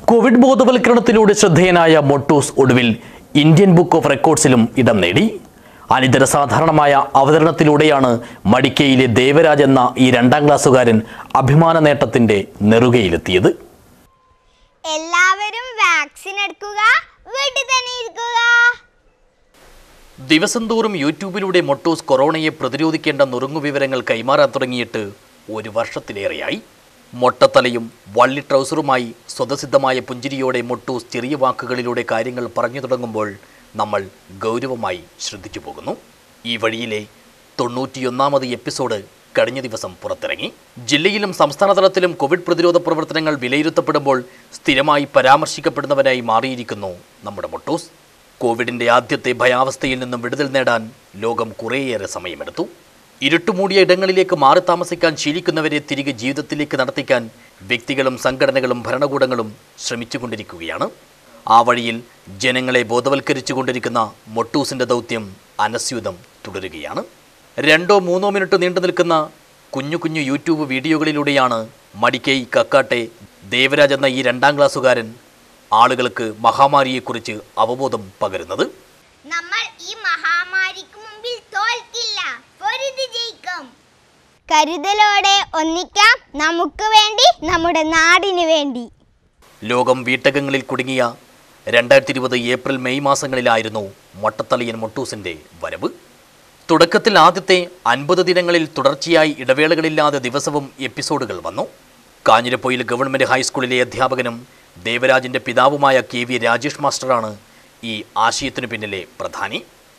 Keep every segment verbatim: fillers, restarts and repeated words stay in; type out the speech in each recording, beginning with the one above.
Covid ബോധവൽക്കരണത്തിലൂടെ ശ്രദ്ധേയനായ മൊട്ടൂസ് ഒടുവിൽ Indian book of റെക്കോർഡ്സിലും ഇടം നേടി. അനിതര സാധാരണമായ അവതരണത്തിലൂടെയാണ് മടിക്കയിലെ ദേവരാജ് എന്ന ഈ രണ്ടാം ക്ലാസ്സുകാരൻ അഭിമാന നേട്ടത്തിന്റെ നെറുകയിലെത്തിയത്. എല്ലാവരും വാക്സിൻ എടുക്കുക, വീട്ടിൽ തന്നെ ഇരിക്കുക. ദിവസം തോറും യൂട്യൂബിലൂടെ മൊട്ടൂസ് കൊറോണയെ പ്രതിരോധിക്കേണ്ട നുറുങ്ങു വിവരങ്ങൾ കൈമാറാൻ തുടങ്ങിയിട്ട് ഒരു വർഷത്തിലേറെയായി. മൊട്ടത്തലയും വള്ളി ട്രൗസറുമായി സ്വതസിദ്ധമായ പുഞ്ചിരിയോടെ മൊട്ടൂസ് ചെറിയ വാക്കുകളിലൂടെ കാര്യങ്ങൾ പറഞ്ഞു തുടങ്ങുമ്പോൾ നമ്മൾ ഗൗരവമായി ശ്രദ്ധിച്ചു പോകുന്നു. ഈ വഴിയിലെ തൊണ്ണൂറ്റിയൊന്നാമത് എപ്പിസോഡ് കഴിഞ്ഞ ദിവസം പുറത്തിറങ്ങി. ജില്ലയിലും സംസ്ഥാന തലത്തിലും കോവിഡ് പ്രതിരോധ പ്രവർത്തനങ്ങൾ വിലയിരുത്തപ്പെടുമ്പോൾ സ്ഥിരമായി പരാമർശിക്കപ്പെടുന്നവനായി മാറിയിരിക്കുന്നു നമ്മുടെ മൊട്ടൂസ്. കോവിഡിൻ്റെ ആദ്യത്തെ ഭയാവസ്ഥയിൽ നിന്നും വിടുതൽ നേടാൻ ലോകം കുറേയേറെ സമയമെടുത്തു. ഇരുട്ടുമൂടിയ ഇടങ്ങളിലേക്ക് മാറി താമസിക്കാൻ ശീലിക്കുന്നവരെ തിരികെ ജീവിതത്തിലേക്ക് നടത്തിക്കാൻ വ്യക്തികളും സംഘടനകളും ഭരണകൂടങ്ങളും ശ്രമിച്ചുകൊണ്ടിരിക്കുകയാണ്. ആ വഴിയിൽ ജനങ്ങളെ ബോധവൽക്കരിച്ചു കൊണ്ടിരിക്കുന്ന മൊട്ടൂസിൻ്റെ ദൗത്യം അനസ്യൂതം തുടരുകയാണ്. രണ്ടോ മൂന്നോ മിനിറ്റ് നീണ്ടു നിൽക്കുന്ന കുഞ്ഞു കുഞ്ഞു യൂട്യൂബ് വീഡിയോകളിലൂടെയാണ് മടിക്കൈ കക്കാട്ടെ ദേവരാജ് എന്ന ഈ രണ്ടാം ക്ലാസ്സുകാരൻ ആളുകൾക്ക് മഹാമാരിയെക്കുറിച്ച് അവബോധം പകരുന്നത്. നമ്മൾ ഈ മഹാമാരിക്ക് മുമ്പിൽ തോൽക്കില്ല, പൊരുതി ജയിക്കും. കരുതലോടെ ഒന്നിക്കാം, നമുക്ക് വേണ്ടി, നമ്മുടെ നാടിനു വേണ്ടി. ലോകം വീട്ടകങ്ങളിൽ കുടുങ്ങിയ രണ്ടായിരത്തി ഇരുപത് ഏപ്രിൽ മെയ് മാസങ്ങളിലായിരുന്നു മൊട്ടത്തലയൻ മൊട്ടൂസിൻ്റെ വരവ്. തുടക്കത്തിൽ ആദ്യത്തെ അൻപത് ദിനങ്ങളിൽ തുടർച്ചയായി ഇടവേളകളില്ലാതെ ദിവസവും എപ്പിസോഡുകൾ വന്നു. കാഞ്ഞിരപ്പൊയിൽ ഗവൺമെൻറ് ഹൈസ്കൂളിലെ അധ്യാപകനും ദേവരാജിൻ്റെ പിതാവുമായ കെ വി രാജേഷ് മാസ്റ്ററാണ് ഈ ആശയത്തിനു പിന്നിലെ പ്രധാനി.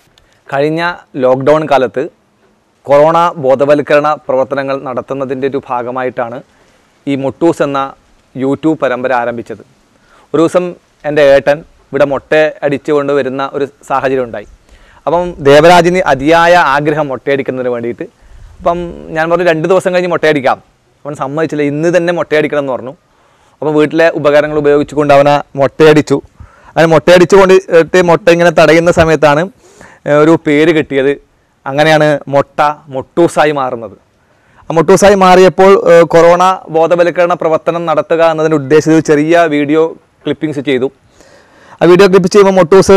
കഴിഞ്ഞ ലോക്ക്ഡൗൺ കാലത്ത് കൊറോണ ബോധവൽക്കരണ പ്രവർത്തനങ്ങൾ നടത്തുന്നതിൻ്റെ ഒരു ഭാഗമായിട്ടാണ് ഈ മൊട്ടൂസ് എന്ന യൂട്യൂബ് പരമ്പര ആരംഭിച്ചത്. ഒരു ദിവസം എൻ്റെ ഏട്ടൻ ഇവിടെ മുട്ട അടിച്ചുകൊണ്ട് വരുന്ന ഒരു സാഹചര്യം ഉണ്ടായി. അപ്പം ദേവരാജിന് അതിയായ ആഗ്രഹം മുട്ടയടിക്കുന്നതിന് വേണ്ടിയിട്ട്. അപ്പം ഞാൻ പറഞ്ഞു രണ്ട് ദിവസം കഴിഞ്ഞ് മുട്ടയടിക്കാം. അവൻ സമ്മതിച്ചില്ല, ഇന്ന് തന്നെ മുട്ടയടിക്കണം എന്ന് പറഞ്ഞു. അപ്പോൾ വീട്ടിലെ ഉപകരണങ്ങൾ ഉപയോഗിച്ചുകൊണ്ട് അവനെ മുട്ടയടിച്ചു. അങ്ങനെ മുട്ടയടിച്ചുകൊണ്ട് മുട്ട ഇങ്ങനെ തടയുന്ന സമയത്താണ് ഒരു പേര് കിട്ടിയത്. അങ്ങനെയാണ് മുട്ട മൊട്ടൂസായി മാറുന്നത്. ആ മൊട്ടൂസായി മാറിയപ്പോൾ കൊറോണ ബോധവൽക്കരണ പ്രവർത്തനം നടത്തുക എന്നതിന് ഉദ്ദേശിച്ച് ചെറിയ വീഡിയോ ക്ലിപ്പിങ്സ് ചെയ്തു. ആ വീഡിയോ ക്ലിപ്പ് ചെയ്യുമ്പോൾ മൊട്ടൂസ്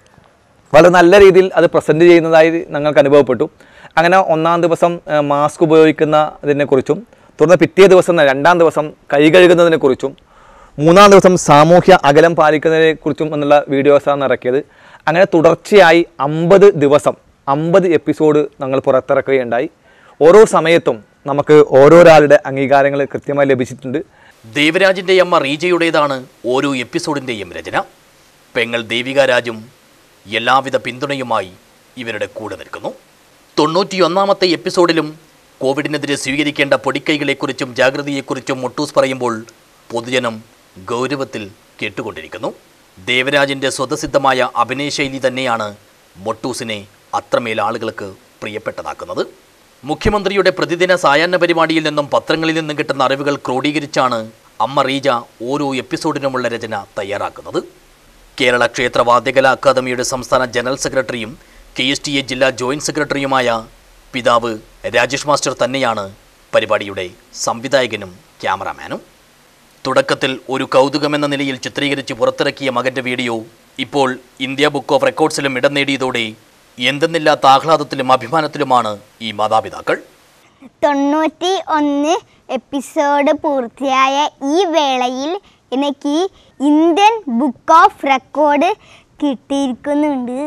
വളരെ നല്ല രീതിയിൽ അത് പ്രസൻറ്റ് ചെയ്യുന്നതായി ഞങ്ങൾക്ക് അനുഭവപ്പെട്ടു. അങ്ങനെ ഒന്നാം ദിവസം മാസ്ക് ഉപയോഗിക്കുന്നതിനെക്കുറിച്ചും, തുടർന്ന് പിറ്റേ ദിവസം രണ്ടാം ദിവസം കൈ കഴുകുന്നതിനെക്കുറിച്ചും, മൂന്നാം ദിവസം സാമൂഹ്യ അകലം പാലിക്കുന്നതിനെക്കുറിച്ചും എന്നുള്ള വീഡിയോസാണ് ഇറക്കിയത്. അങ്ങനെ തുടർച്ചയായി അമ്പത് ദിവസം അമ്പത് എപ്പിസോഡ് ഞങ്ങൾ പുറത്തിറക്കുകയുണ്ടായി. ഓരോ സമയത്തും നമുക്ക് ഓരോരാളുടെ അംഗീകാരങ്ങൾ കൃത്യമായി ലഭിച്ചിട്ടുണ്ട്. ദേവരാജിൻ്റെ അമ്മ റീജയുടേതാണ് ഓരോ എപ്പിസോഡിൻ്റെയും രചന. പെങ്ങൾ ദേവിക രാജും എല്ലാവിധ പിന്തുണയുമായി ഇവരുടെ കൂടെ നിൽക്കുന്നു. തൊണ്ണൂറ്റിയൊന്നാമത്തെ എപ്പിസോഡിലും കോവിഡിനെതിരെ സ്വീകരിക്കേണ്ട പൊടിക്കൈകളെക്കുറിച്ചും ജാഗ്രതയെക്കുറിച്ചും മൊട്ടൂസ് പറയുമ്പോൾ പൊതുജനം ഗൗരവത്തിൽ കേട്ടുകൊണ്ടിരിക്കുന്നു. ദേവരാജിൻ്റെ സ്വതസിദ്ധമായ അഭിനയശൈലി തന്നെയാണ് മൊട്ടൂസിനെ അത്രമേൽ ആളുകൾക്ക് പ്രിയപ്പെട്ടതാക്കുന്നത്. മുഖ്യമന്ത്രിയുടെ പ്രതിദിന സായാഹ്ന പരിപാടിയിൽ നിന്നും പത്രങ്ങളിൽ നിന്നും കിട്ടുന്ന അറിവുകൾ ക്രോഡീകരിച്ചാണ് അമ്മ റീജ ഓരോ എപ്പിസോഡിനുമുള്ള രചന തയ്യാറാക്കുന്നത്. കേരള ക്ഷേത്ര വാദ്യകലാ അക്കാദമിയുടെ സംസ്ഥാന ജനറൽ സെക്രട്ടറിയും കെ എസ് ടി എ ജില്ലാ ജോയിൻറ്റ് സെക്രട്ടറിയുമായ പിതാവ് രാജേഷ് മാസ്റ്റർ തന്നെയാണ് പരിപാടിയുടെ സംവിധായകനും ക്യാമറാമാനും. തുടക്കത്തിൽ ഒരു കൗതുകമെന്ന നിലയിൽ ചിത്രീകരിച്ച് പുറത്തിറക്കിയ മകൻ്റെ വീഡിയോ ഇപ്പോൾ ഇന്ത്യ ബുക്ക് ഓഫ് റെക്കോർഡ്സിലും ഇടം നേടിയതോടെ എന്തെന്നില്ലാത്ത ആഹ്ലാദത്തിലും അഭിമാനത്തിലുമാണ് ഈ മാതാപിതാക്കൾ. തൊണ്ണൂറ്റി ഒന്ന് എപ്പിസോഡ് പൂർത്തിയായ ഈ വേളയിൽ എനിക്ക് ഇന്ത്യൻ ബുക്ക് ഓഫ് റെക്കോർഡ് കിട്ടിയിരിക്കുന്നുണ്ട്.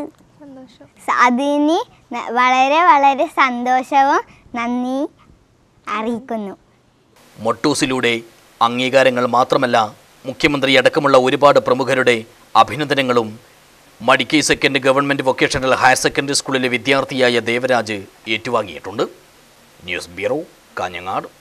അതിന് വളരെ വളരെ സന്തോഷവും നന്ദി അറിയിക്കുന്നു. മൊട്ടൂസിലൂടെ അംഗീകാരങ്ങൾ മാത്രമല്ല, മുഖ്യമന്ത്രി അടക്കമുള്ള ഒരുപാട് പ്രമുഖരുടെ അഭിനന്ദനങ്ങളും Madikai second government vocational higher secondary സ്കൂളിലെ വിദ്യാർത്ഥിയായ ദേവരാജ് ഏറ്റുവാങ്ങിയിട്ടുണ്ട്. News bureau, Kanhangad.